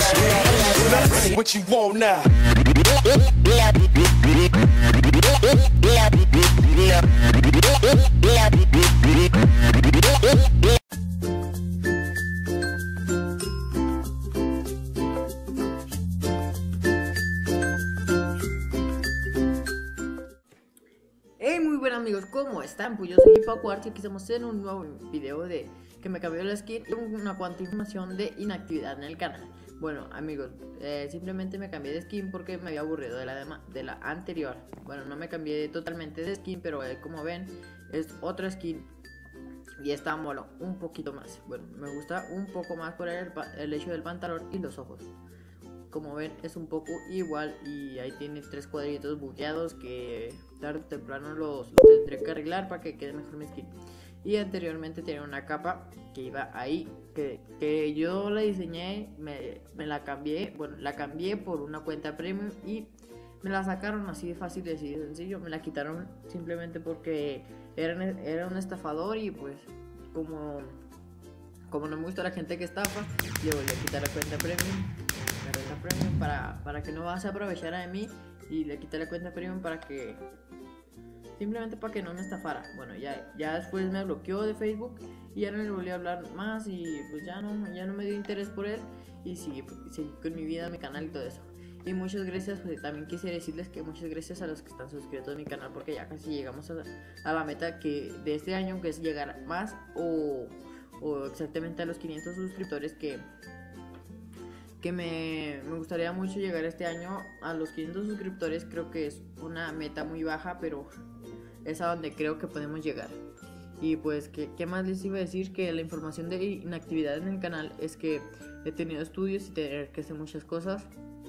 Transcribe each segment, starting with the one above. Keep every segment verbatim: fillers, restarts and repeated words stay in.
What you want now? Hey, muy buenas amigos, ¿cómo están? Pues yo soy Pacuart y aquí estamos en un nuevo video de que me cambió la skin y una cuanta información de inactividad en el canal. Bueno amigos, eh, simplemente me cambié de skin porque me había aburrido de la, de, de la anterior. Bueno, no me cambié totalmente de skin, pero eh, como ven es otra skin y está mola un poquito más. Bueno, me gusta un poco más por el, el hecho del pantalón y los ojos. Como ven es un poco igual y ahí tiene tres cuadritos bugueados que tarde o temprano los, los tendré que arreglar para que quede mejor mi skin. Y anteriormente tenía una capa que iba ahí, que, que yo la diseñé, me, me la cambié, bueno, la cambié por una cuenta premium y me la sacaron así de fácil y así de sencillo. Me la quitaron simplemente porque era, era un estafador y pues como, como no me gusta la gente que estafa, le voy a quitar la cuenta premium. La cuenta premium para, para que no vas a aprovechar de mí y le quité la cuenta premium para que simplemente para que no me estafara. Bueno, ya, ya después me bloqueó de Facebook y ya no le volví a hablar más y pues ya no, ya no me dio interés por él y seguí, seguí con mi vida, mi canal y todo eso. Y muchas gracias, pues también quisiera decirles que muchas gracias a los que están suscritos a mi canal porque ya casi llegamos a la, a la meta que de este año, que es llegar más o, o exactamente a los quinientos suscriptores que que me, me gustaría mucho llegar este año a los quinientos suscriptores. Creo que es una meta muy baja, pero es a donde creo que podemos llegar. Y pues, ¿qué, qué más les iba a decir? Que la información de inactividad en el canal es que he tenido estudios y tener que hacer muchas cosas.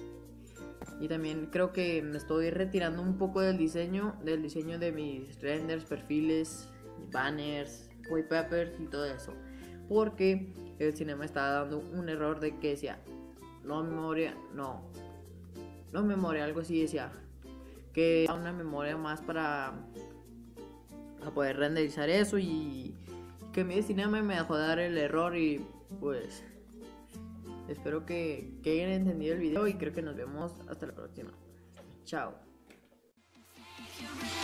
Y también creo que me estoy retirando un poco del diseño, del diseño de mis renders, perfiles, banners, wallpapers y todo eso. Porque el cinema estaba dando un error de que decía no memoria, no, no memoria, algo así decía, que una memoria más para, para poder renderizar eso y que mi cinema me dejó dar el error y pues espero que, que hayan entendido el video y creo que nos vemos hasta la próxima. Chao.